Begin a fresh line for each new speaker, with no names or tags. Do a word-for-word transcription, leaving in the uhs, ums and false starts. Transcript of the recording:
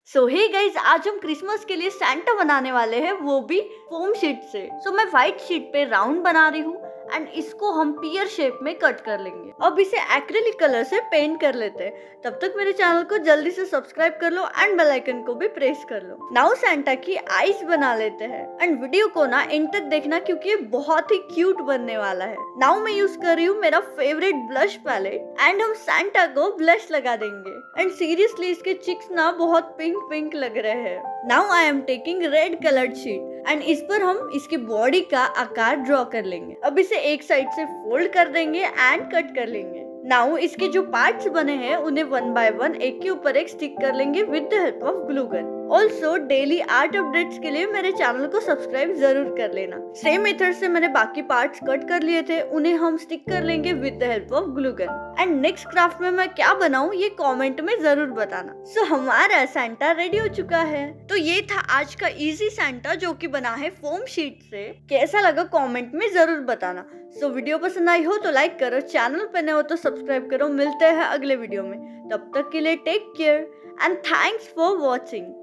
सो hey guys, आज हम Christmas के लिए सैंटा बनाने वाले हैं, वो भी फोम शीट से। सो so, मैं व्हाइट शीट पे राउंड बना रही हूँ एंड इसको हम पियर शेप में कट कर लेंगे। अब इसे एक्रिलिक कलर से पेंट कर लेते हैं। तब तक मेरे चैनल को जल्दी से सब्सक्राइब कर लो एंड बेल आइकन को भी प्रेस कर लो। नाउ सैंटा की आईज बना लेते हैं एंड वीडियो को ना एंड तक देखना क्योंकि ये बहुत ही क्यूट बनने वाला है। नाउ मैं यूज कर रही हूँ मेरा फेवरेट ब्लश पैलेट एंड हम सैंटा को ब्लश लगा देंगे एंड सीरियसली इसके चिक्स ना बहुत पिंक पिंक लग रहे हैं। Now I am taking red coloured sheet and इस पर हम इसकी बॉडी का आकार ड्रॉ कर लेंगे। अब इसे एक साइड से फोल्ड कर देंगे एंड कट कर लेंगे। नाउ इसके जो पार्ट्स बने हैं उन्हें वन बाय वन एक के ऊपर एक स्टिक कर लेंगे with the help of glue gun. Also daily art updates के लिए मेरे चैनल को सब्सक्राइब जरूर कर लेना। सेम मेथड से मैंने बाकी पार्ट्स कट कर लिए थे, उन्हें हम स्टिक कर लेंगे with the help of glue gun. And next craft में मैं क्या बनाऊं ये कमेंट में जरूर बताना। सो so, हमारा सैंटा रेडी हो चुका है। तो ये था आज का इजी सैंटा जो कि बना है फोम शीट से। कैसा लगा कमेंट में जरूर बताना। सो so, वीडियो पसंद आई हो तो लाइक करो, चैनल पे नए हो तो सब्सक्राइब करो। मिलते हैं अगले वीडियो में, तब तक के लिए take care and thanks for watching.